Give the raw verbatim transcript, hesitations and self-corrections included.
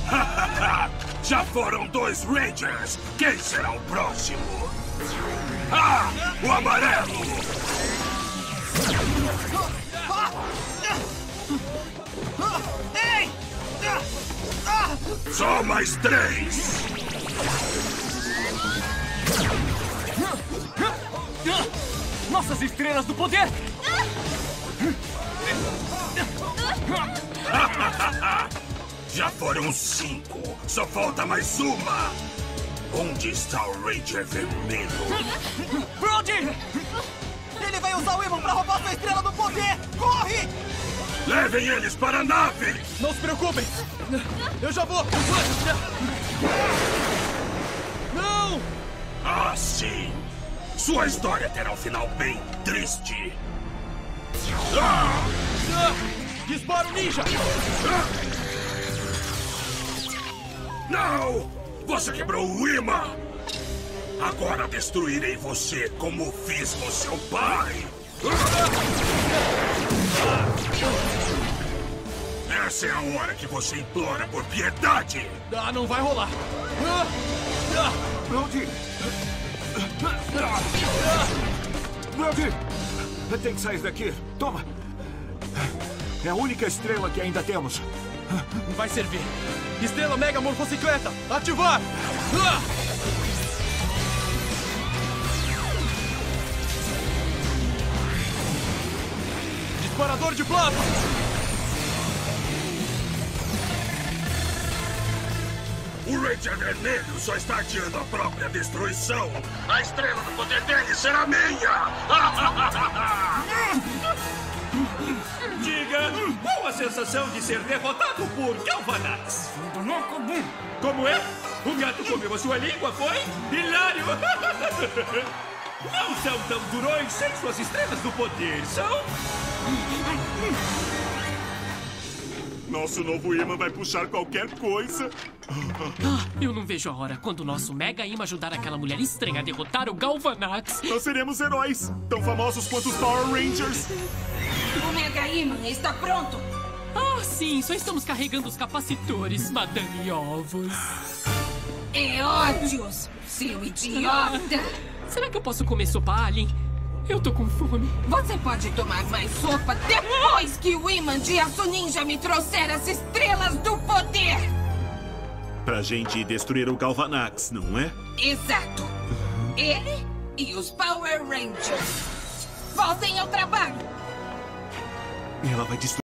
Já foram dois Rangers. Quem será o próximo? Ah! O amarelo! Ei! Só mais três! Nossas estrelas do poder! Já foram cinco. Só falta mais uma. Onde está o Ranger Vermelho? Brody! Ele vai usar o Imã para roubar sua estrela do poder! Corre! Levem eles para a nave! Não se preocupem! Eu já vou! Não! Ah, sim! Sua história terá um final bem triste. Ah! Dispara o ninja! Não! Você quebrou o imã! Agora destruirei você como fiz com seu pai! Essa é a hora que você implora por piedade! Ah, não vai rolar! Brody! Brody! Tem que sair daqui. Toma! É a única estrela que ainda temos. Vai servir. Estrela Mega Morfocicleta, ativar! Disparador de plasma! O Ranger Vermelho só está adiando a própria destruição. A estrela do poder dele será minha! Diga, qual a sensação de ser derrotado por Galvanax? Como é? O gato comeu a sua língua, foi? Hilário! Não são tão durões sem suas estrelas do poder, são? Nosso novo imã vai puxar qualquer coisa. Ah, eu não vejo a hora quando o nosso Mega Imã ajudar aquela mulher estranha a derrotar o Galvanax. Nós seremos heróis, tão famosos quanto os Power Rangers. O Mega Imã está pronto. Ah, sim, só estamos carregando os capacitores, Madame Ovos. É ódios, seu idiota. Será que eu posso comer sopa alien? Eu tô com fome. Você pode tomar mais sopa depois que o imã de aço ninja me trouxer as estrelas do poder. Pra gente destruir o Galvanax, não é? Exato. Ele e os Power Rangers. Voltem ao trabalho. Ela vai destruir.